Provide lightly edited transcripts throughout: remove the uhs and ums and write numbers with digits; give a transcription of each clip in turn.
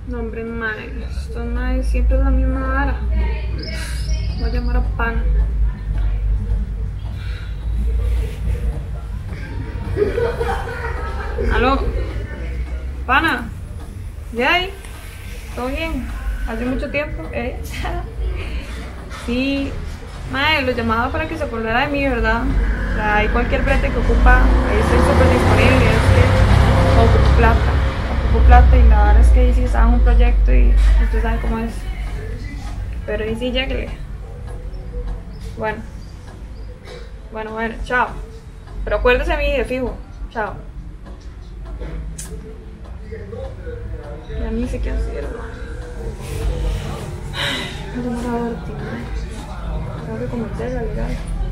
No, hombre, mae, esto mae siempre es la misma vara. Voy a llamar a Pana. ¿Aló? Pana, ¿de ahí? ¿Todo bien? Hace mucho tiempo, ¿eh? Sí, mae, lo llamaba para que se acordara de mí, ¿verdad? O sea, hay cualquier brete que ocupa, ahí estoy súper disponible, es que ocupo plata y la verdad es que ahí sí estaba en un proyecto y usted sabe cómo es. Pero ahí sí lléguele. Bueno, chao. Pero acuérdese de mí de fijo, chao. Ya ni sé qué hacer. Voy a llamar a Bertie, ¿no? Tengo que convencerla, legal.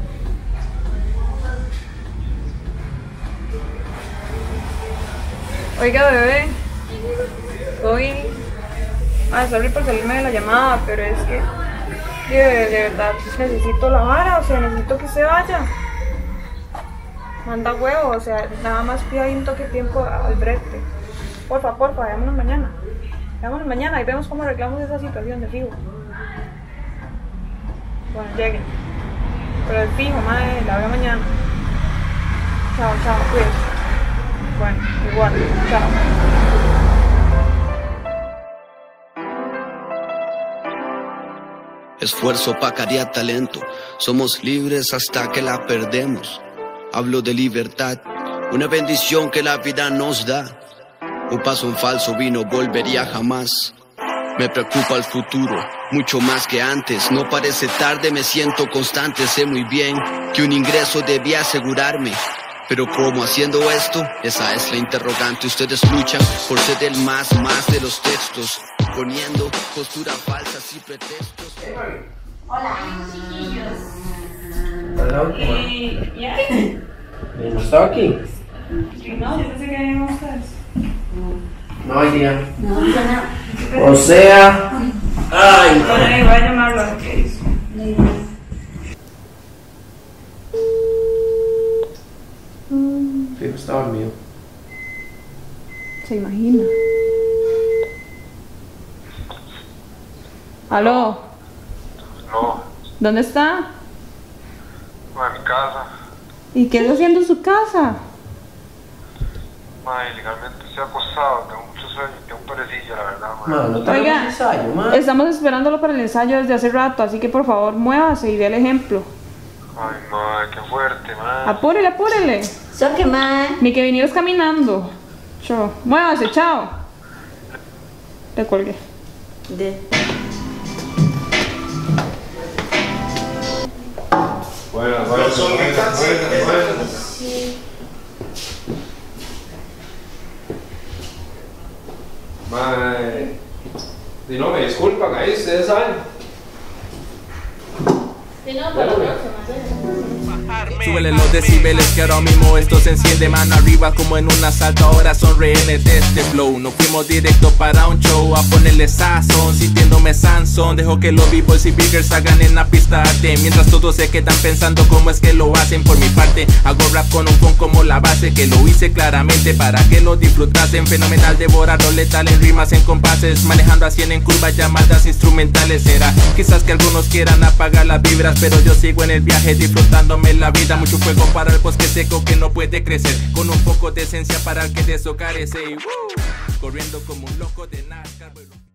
Oiga, bebé. Hoy. Sorry por salirme de la llamada, pero es que de verdad necesito la vara, o sea, necesito que se vaya. Manda huevo, o sea, nada más pida ahí un toque de tiempo al brete. Porfa, veámonos mañana. Veámonos mañana y vemos cómo arreglamos esa situación de fijo. Bueno, lleguen. Pero de fijo, madre, la veo mañana. Chao, cuídense. Bueno, igual, chao. Esfuerzo pa' cariar talento, somos libres hasta que la perdemos. Hablo de libertad, una bendición que la vida nos da. Un paso en falso vino, volvería jamás. Me preocupa el futuro, mucho más que antes. No parece tarde, me siento constante. Sé muy bien que un ingreso debía asegurarme. Pero ¿cómo haciendo esto? Esa es la interrogante. Ustedes luchan por ser el más de los textos, poniendo posturas falsas y pretextos. Hola, chiquillos. Hola, ¿Ya? ¿no estaba aquí? No, yo pensé que eran ustedes. No hay día. No, suena. O sea... ¡Ay! Bueno, ahí voy a llamarlo a ver qué dice. Fijo, está dormido. Se imagina. ¿Aló? No, ¿Dónde está? en mi casa. ¿Y qué está haciendo en su casa? Legalmente estoy acostado, tengo mucho sueño y tengo perecilla, la verdad, Ma, no Oiga, tenemos ensayo, ma. Estamos esperándolo para el ensayo desde hace rato, así que por favor muévase y dé el ejemplo. Ay, qué fuerte, Apúrele. ¿So qué más? Ni que vinieras caminando. Chao. Muévase, chao. Te colgué. Bueno. Y no, me disculpan, ahí ustedes saben. Súbele los decibeles que ahora mismo esto se enciende. Mano arriba como en un asalto, ahora son rehenes de este flow. Nos fuimos directo para un show a ponerle sazón, sintiéndome Sansón. Dejo que los b-boys y biggers hagan en la pista arte, mientras todos se quedan pensando cómo es que lo hacen. Por mi parte hago rap con un phone como la base, que lo hice claramente para que lo disfrutasen. Fenomenal, devorarlo letal en rimas, en compases, manejando a 100 en curvas, llamadas instrumentales. Será quizás que algunos quieran apagar las vibras, pero yo sigo en el viaje disfrutándome la vida. Mucho fuego para el bosque seco que no puede crecer, con un poco de esencia para el que de eso carece. Y corriendo como un loco de NASCAR.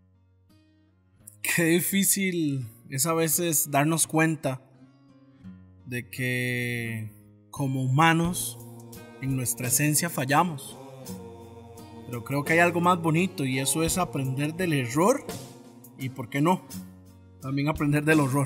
Qué difícil es a veces darnos cuenta de que como humanos en nuestra esencia fallamos, pero creo que hay algo más bonito y eso es aprender del error y, ¿por qué no?, también aprender del horror.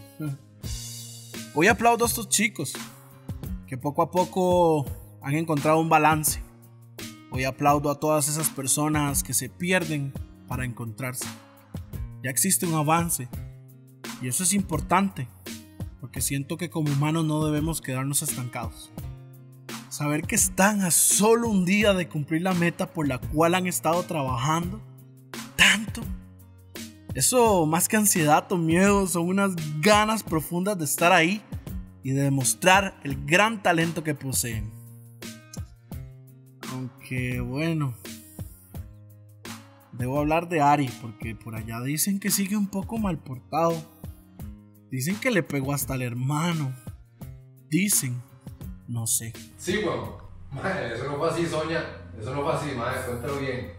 Hoy aplaudo a estos chicos que poco a poco han encontrado un balance. Hoy aplaudo a todas esas personas que se pierden para encontrarse. Ya existe un avance y eso es importante, porque siento que como humanos no debemos quedarnos estancados. Saber que están a solo un día de cumplir la meta por la cual han estado trabajando tanto, eso más que ansiedad o miedo son unas ganas profundas de estar ahí y de demostrar el gran talento que poseen. Aunque bueno, debo hablar de Ari, porque por allá dicen que sigue un poco mal portado. Dicen que le pegó hasta al hermano. Dicen, no sé. Sí, weón. Mae, eso no fue así, Sonia. Eso no fue así, mae, cuéntalo bien.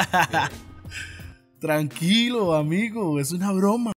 Tranquilo, amigo, es una broma.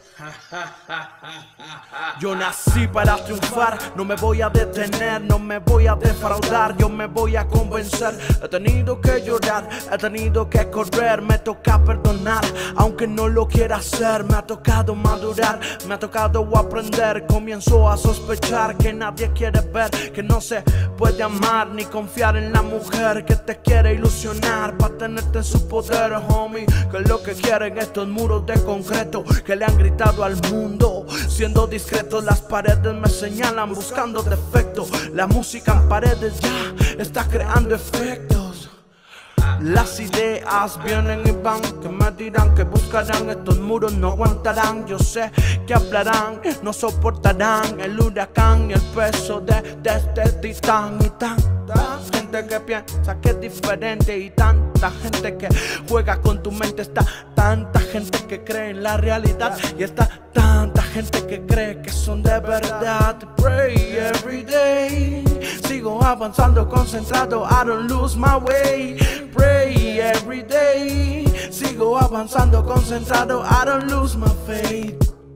Yo nací para triunfar, no me voy a detener, no me voy a defraudar, yo me voy a convencer. He tenido que llorar, he tenido que correr, me toca perdonar, aunque no lo quiera hacer. Me ha tocado madurar, me ha tocado aprender. Comienzo a sospechar que nadie quiere ver, que no se puede amar ni confiar en la mujer que te quiere ilusionar para tenerte en su poder, homie. Que lo que quieren estos muros de concreto que le han gritado al mundo, siendo discretos. Las paredes me señalan buscando defectos. La música en paredes ya está creando efectos. Las ideas vienen y van, que me dirán, que buscarán. Estos muros no aguantarán, yo sé que hablarán, no soportarán el huracán y el peso de este titán. Y tanta gente que piensa que es diferente, y tanta gente que juega con tu mente. Está tanta gente que cree en la realidad, y está tanta gente que cree que son de verdad. Pray every day, sigo avanzando concentrado, I don't lose my way. Pray every day, sigo avanzando concentrado, I don't lose my faith.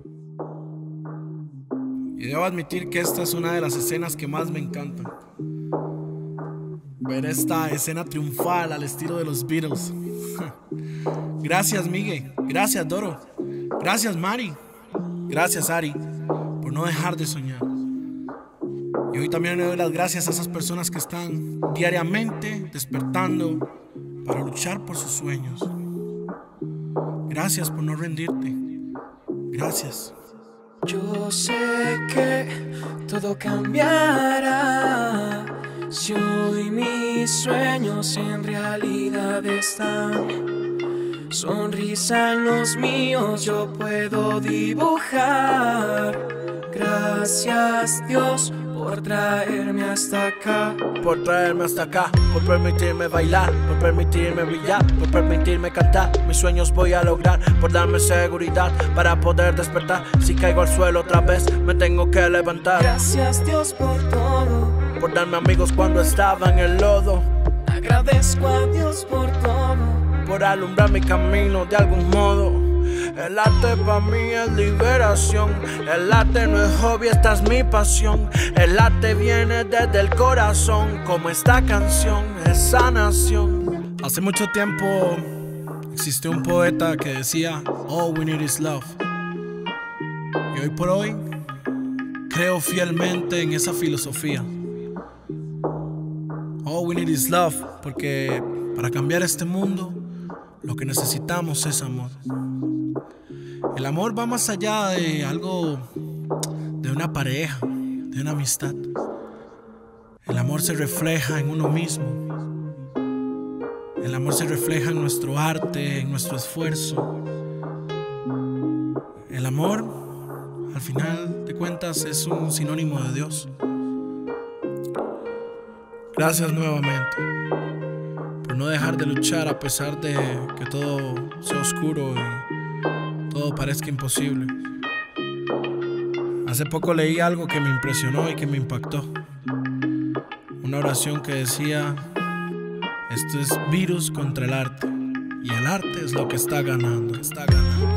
Y debo admitir que esta es una de las escenas que más me encantan. Ver esta escena triunfal al estilo de los Beatles. Gracias, Miguel. Gracias, Doro. Gracias, Mari. Gracias, Ari, por no dejar de soñar. Y hoy también le doy las gracias a esas personas que están diariamente despertando para luchar por sus sueños. Gracias por no rendirte. Gracias. Yo sé que todo cambiará si hoy mis sueños en realidad están. Sonrisa en los míos yo puedo dibujar. Gracias, Dios, por traerme hasta acá. Por traerme hasta acá, por permitirme bailar, por permitirme brillar, por permitirme cantar. Mis sueños voy a lograr, por darme seguridad para poder despertar. Si caigo al suelo otra vez, me tengo que levantar. Gracias, Dios, por todo, por darme amigos cuando estaba en el lodo. Agradezco a Dios por todo, por alumbrar mi camino de algún modo. El arte para mí es liberación. El arte no es hobby, esta es mi pasión. El arte viene desde el corazón, como esta canción es sanación. Hace mucho tiempo existió un poeta que decía: all we need is love. Y hoy por hoy creo fielmente en esa filosofía. All we need is love, porque para cambiar este mundo lo que necesitamos es amor. El amor va más allá de algo, de una pareja, de una amistad. El amor se refleja en uno mismo. El amor se refleja en nuestro arte, en nuestro esfuerzo. El amor, al final de cuentas, es un sinónimo de Dios. Gracias nuevamente por no dejar de luchar a pesar de que todo sea oscuro y todo parezca imposible. Hace poco leí algo que me impresionó y que me impactó. Una oración que decía: esto es virus contra el arte, y el arte es lo que está ganando.